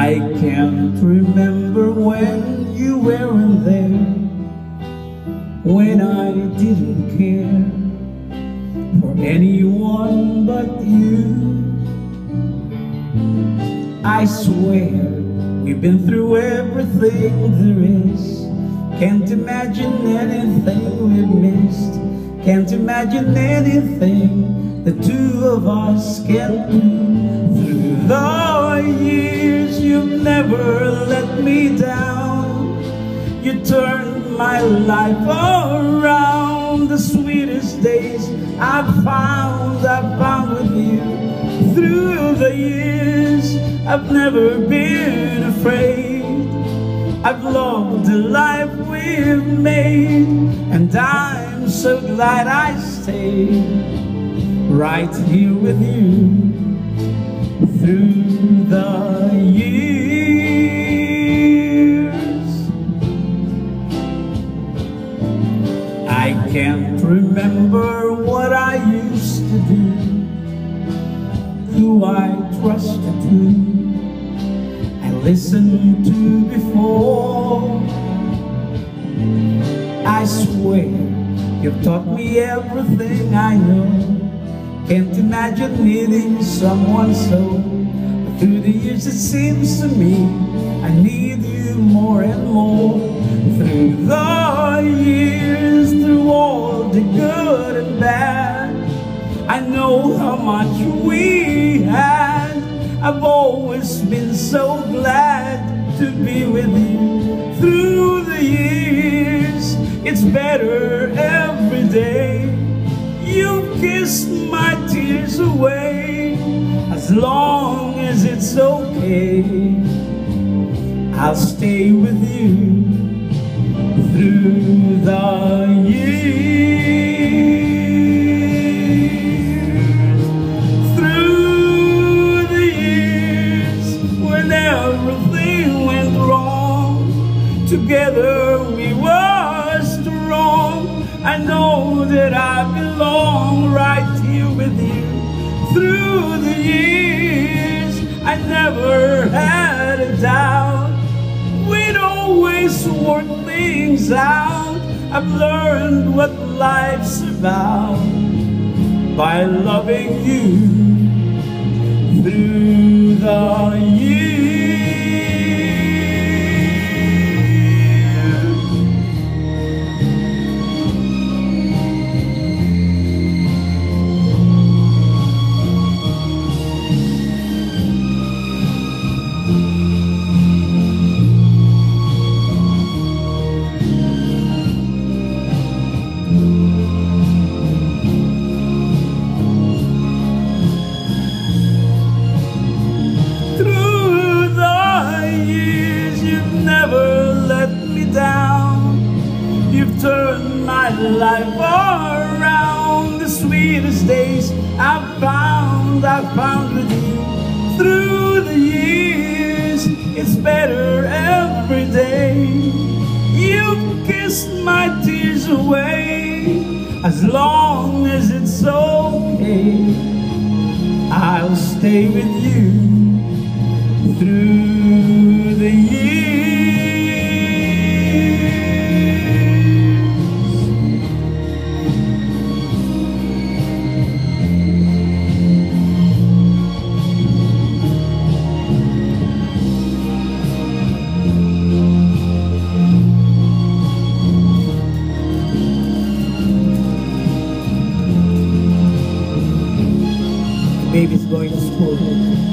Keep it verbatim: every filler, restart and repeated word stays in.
I can't remember when you weren't there, when I didn't care for anyone but you. I swear we've been through everything there is. Can't imagine anything we've missed. Can't imagine anything the two of us can do. Through the years you've never let me down. You turned my life around. The sweetest days I've found, I've found with you. Through the years I've never been afraid. I've loved the life we've made, and I'm so glad I stayed right here with you. Through the years, I can't remember what I used to do, who I trusted to, I listened to before. I swear you've taught me everything I know. Can't imagine needing someone so. But through the years it seems to me I need you more and more. Through the years, through all the good and bad, I know how much we had. I've always been so glad to be with you. Through the years, it's better every day. You've kissed my tears away. As long as it's okay, I'll stay with you. Through the years, through the years, when everything went wrong, together we were strong. I know that I belong right here with you. Through the years, I never had a doubt. We'd always work things out. I've learned what life's about by loving you. Through the years, you've turned my life around. The sweetest days I've found, I've found with you. Through the years, it's better every day. You've kissed my tears away. As long as it's okay, I'll stay with you. Through the years, baby's going to school.